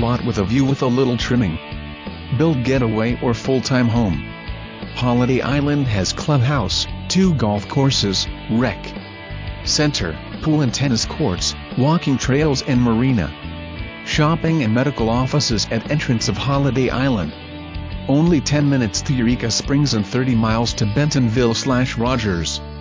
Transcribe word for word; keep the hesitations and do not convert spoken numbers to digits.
lot with a view with a little trimming. Build getaway or full-time home. Holiday Island has clubhouse, two golf courses, rec center, pool and tennis courts, walking trails and marina. Shopping and medical offices at entrance of Holiday Island. Only ten minutes to Eureka Springs and thirty miles to Bentonville slash Rogers.